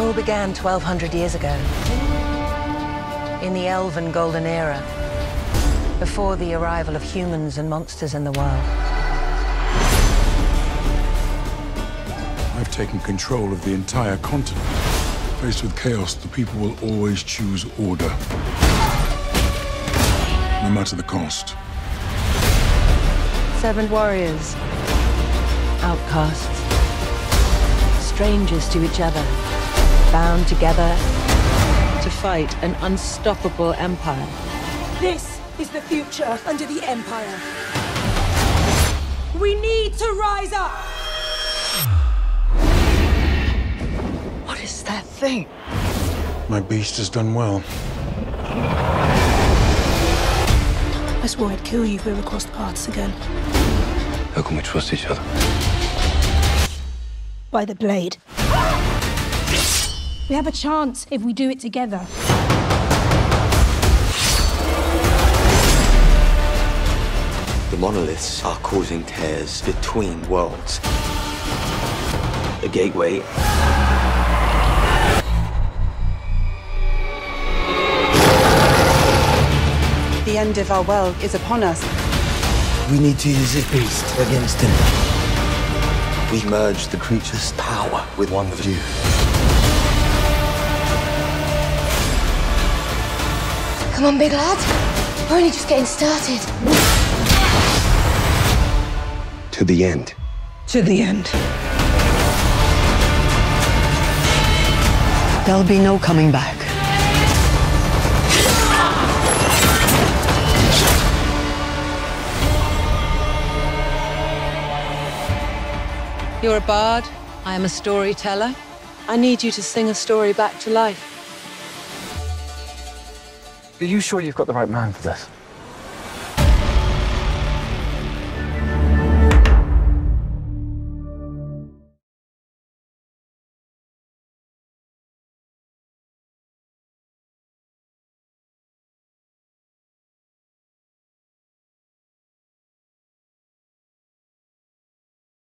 all began 1,200 years ago, in the Elven Golden Era, before the arrival of humans and monsters in the world. I've taken control of the entire continent. Faced with chaos, the people will always choose order, no matter the cost. 7 warriors, outcasts, strangers to each other, bound together to fight an unstoppable empire. This is the future under the Empire. We need to rise up! What is that thing? My beast has done well. I swore I'd kill you if we ever crossed paths again. How can we trust each other? By the blade. We have a chance if we do it together. The monoliths are causing tears between worlds. A gateway. The end of our world is upon us. We need to use this beast against him. We merge the creature's power with one of you. Come on, big lad. We're only just getting started. To the end. To the end. There'll be no coming back. You're a bard, I am a storyteller. I need you to sing a story back to life. Are you sure you've got the right man for this?